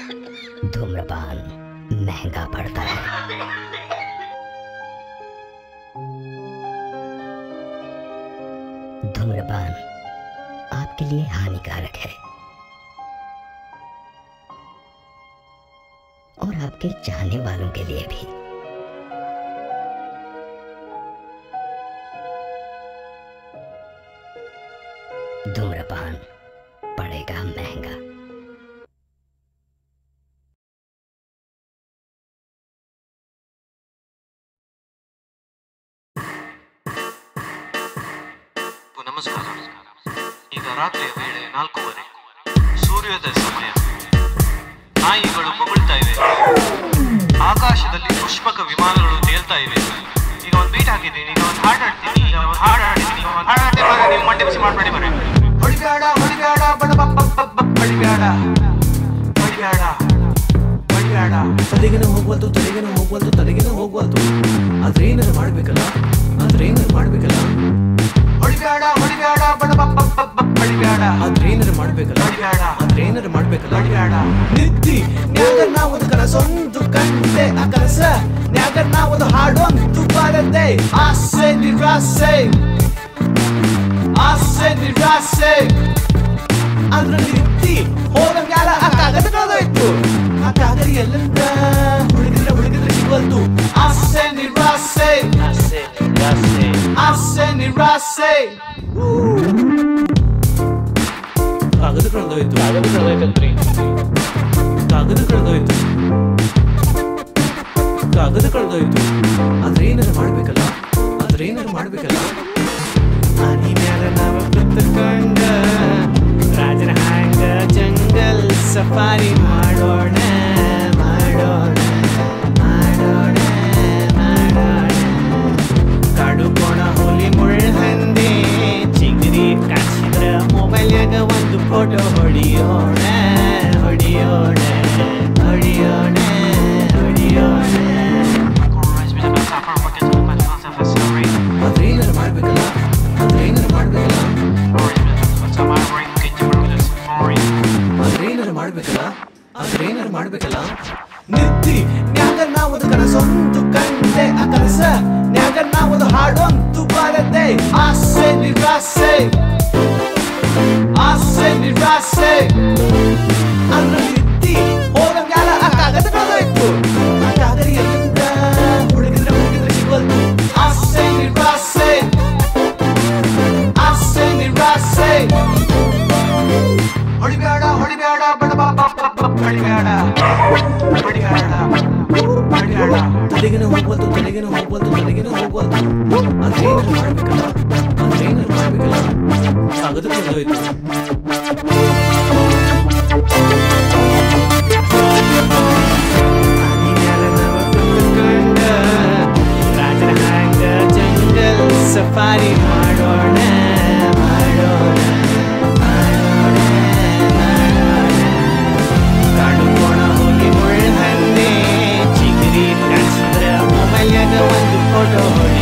धूम्रपान महंगा पड़ता है। धूम्रपान आपके लिए हानिकारक है और आपके चाहने वालों के लिए भी। धूम्रपान पड़ेगा महंगा। ನಮಸ್ಕಾರ. ಈಗ ರಾತ್ರಿಯ ವೇಳೆ 4:30. ಸೂರ್ಯೋದಯ ಸಮಯ. ನಾಯಿಗಳು ಬೊಗಳ್ತಾ ಇವೆ. ಆಕಾಶದಲ್ಲಿ ಪುಷ್ಪಕ ವಿಮಾನಗಳು ತೇಲ್ತಾ ಇವೆ. ಈಗ ಒಂದು ಬೀಟ್ ಹಾಕಿದ್ದೀನಿ, ಈಗ ಒಂದು ಹಾಡು ಹಾಡ್ತೀನಿ, ಈಗ ಒಂದು ಹಾಡು ಹಾಡ್ತೀನಿ, ಒಂದು ಹಾಡು ಹಾಡ್ತೀನಿ ಬರ. ನೀವು ಮಂಡೆ ಬಿಸಿ ಮಾಡಬೇಡಿ ಬರ. ಹೊಡಿಬೇಡ ಹೊಡಿಬೇಡ ಬಡ ಹೊಡಿಬೇಡ ಹೊಡಿಬೇಡ ಹೊಡಿಬೇಡ. ತಲೆಗೇನು ಹೋಗ್ವಲ್ದು ತಲೆಗೇನು ಹೋಗ್ವಲ್ದು ತಲೆಗೇನು ಹೋಗ್ವಲ್ದು. ಆದ್ರೆ ಏನಾರು ಮಾಡ್ಬೇಕಲ್ಲ, ಆದ್ರೆ ಏನಾರು ಮಾಡ್ಬೇಕಲ್ಲ. ಹೊಡಿಬೇಡ ಹೊಡಿಬೇಡ ಬಡ ಹೊಡಿಬೇಡ. ಆದ್ರೆ ಏನಾರು ಮಾಡ್ಬೇಕಲ್ಲ, ಹೊಡಿಬೇಡ. ಆದ್ರೆ ಏನಾರು ಮಾಡ್ಬೇಕಲ್ಲ. ಹೊಡಿಬೇಡ. ನಿದ್ದಿ ನ್ಯಾಗ ನಾವೊಂದು ಕನಸೊಂದು ಕಂಡೆ. ಆ ಕನಸ ನ್ಯಾಗ ನಾವೊಂದು ಹಾಡೊಂದು ಬಾರದೆ. ಆಸೆ ನಿರಾಸೆ ಆಸೆ ನಿರಾಸೆ. ಅದ್ರ ನಿದ್ದಿ ಹೋಗಂಗಾಲ ಆ ಕಾಗದ ಕಳೆದೋಯ್ತು. ಆ ಕಾಗದ ಎಲ್ಲಂದ ಹುಡುಗಿದ್ರೆ ಸಿಗುವಲ್ದು. ಆಸೆ ನಿರಾಸೆ ಆಸೆ ನಿರಾಸೆ ಆಸೆ ನಿರಾಸೆ. ಕಾಗದ ಕಳೆದೋಯ್ತು, ಕಾಗದ ಕಳೆದೋಯ್ತಲ್ರಿ. ಕಾಗದ ಕಳೆದೋಯ್ತು, ಕಾಗದ ಕಳೆದೋಯ್ತು. ಆದ್ರೆ ಏನಾರು ಮಾಡ್ಬೇಕಲ್ಲ, ಆದ್ರೆ ಏನಾರು ಮಾಡ್ಬೇಕಲ್ಲ. ಆನಿ ಮ್ಯಾಲ ನಾವ ಕುತ್ತುಕೊಂಡ ರಾಜನ ಹ್ಯಾಂಗ ಜಂಗಲ್ ಸಫಾರಿ ಮಾಡೋಣ ಮಾಡೋಣ ಮಾಡೋಣ ಮಾಡೋಣ. ಕಾಡು ಕೋಣ ಹುಲಿ ಮುಳ್ಳು ಚಿಗರಿ ಕಾಸಿದ್ರ ಮೊಬೈಲ್ಯಾಗ ಒಂದು ಫೋಟೋ ಹೊಡಿಯೋಣ ಹೊಡಿಯೋಣ ಹೊಡಿಯೋಣ ಹೊಡಿಯೋಣ. ಆದ್ರೆ ಏನಾರು ಮಾಡ್ಬೇಕಲ್ಲ, ಆದ್ರೆ ಏನಾರು ಮಾಡ್ಬೇಕಲ್ಲ. ಆದ್ರೆ ಏನಾರು ಮಾಡ್ಬೇಕಲ್ಲ, ಆದ್ರೆ ಏನಾರು ಮಾಡ್ಬೇಕಲ್ಲ. ನಿದ್ದಿ ನ್ಯಾಗ ನಾವೊಂದು ಕನಸೊಂದು ಕಂಡೆ. ಆ ಕನಸ ನ್ಯಾಗ ನಾವೊಂದು ಹಾಡೊಂದು ಬಾರದೆ. ಆಸೆ ನಿರಾಸೆ ಆಸೆ ನಿರಾಸೆ. ಅದ್ರ ನಿದ್ದಿ ಹೋಗಂಗಾಲ ಆ ಕಾಗದ ಕಳೆದೋಯ್ತು. ಆ ಕಾಗದ ಎಲ್ಲಿಂದ ಹುಡುಗಿದ್ರೆ ಸಿಗೋಲ್ದು. ಆಸೆ ನಿರಾಸೆ ಆಸೆ ನಿರಾಸೆ. ಹೊಡಿಬೇಡ ಹೊಡಿಬೇಡ ಬಡ ಹೊಡಿಬೇಡ ಹೊಡಿಬೇಡ ಹೊಡಿಬೇಡ. ತಲೆಗೇನು ಹೋಗ್ವಲ್ದು ತಲೆಗೇನು ಹೋಗ್ವಲ್ದು ತಲೆಗೇನು ಹೋಗ್ವಲ್ದು. ಆದ್ರೆ ಏನಾರು ಮಾಡ್ಬೇಕಲ್ಲ, ಆದ್ರೆ ಏನಾರು ಮಾಡ್ಬೇಕಲ್ಲ. ಕಾಗದ ಕಳೆದೋಯ್ತು. ಆನಿ ಮ್ಯಾಲ ನಾವ ಕುತ್ತುಕೊಂಡ ರಾಜನ ಹ್ಯಾಂಗ ಜಂಗಲ್ ಸಫಾರಿ ಮಾಡೋಣ ಮಾಡೋಣ ಮಾಡೋಣ ಮಾಡೋಣ. ಕಾಡು ಕೋಣ ಹುಲಿ ಮುಳ್ಳು ಚಿಗರಿ ಕಾಸಿದ್ರ ಮೊಬೈಲ್ಯಾಗ ಒಂದು ಫೋಟೋ